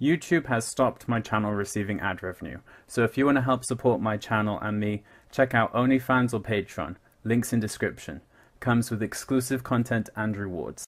YouTube has stopped my channel receiving ad revenue, so if you want to help support my channel and me, check out OnlyFans or Patreon, links in description. Comes with exclusive content and rewards.